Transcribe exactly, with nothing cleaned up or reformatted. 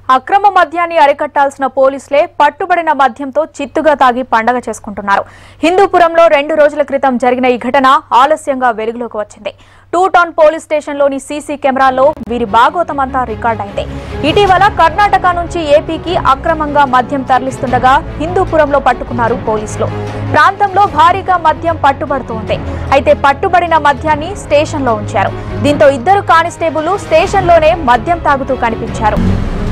అక్రమ మద్యాన్ని అరికట్టాల్సిన పోలీసులే పట్టుబడిన మద్యంతో చిత్తుగా తాగి పండగ చేసుకుంటున్నారు. హిందూపురంలో రెండు రోజుల క్రితం జరిగిన ఈ ఘటన ఆలస్యంగా వెలుగులోకి వచ్చింది. టూ టౌన్ పోలీస్ స్టేషన్లోని సీసీ కెమెరాల్లో వీరి భాగోతమంతా రికార్డైంది. ఇటీవల కర్ణాటక నుంచి ఏపీకి అక్రమంగా మద్యం తరలిస్తుండగా హిందూపురంలో పట్టుకున్నారు పోలీసులు. ప్రాంతంలో భారీగా మద్యం పట్టుబడుతోంది. అయితే పట్టుబడిన మద్యాన్ని స్టేషన్లో ఉంచారు. దీంతో ఇద్దరు కానిస్టేబుల్ స్టేషన్లోనే మద్యం తాగుతూ కనిపించారు.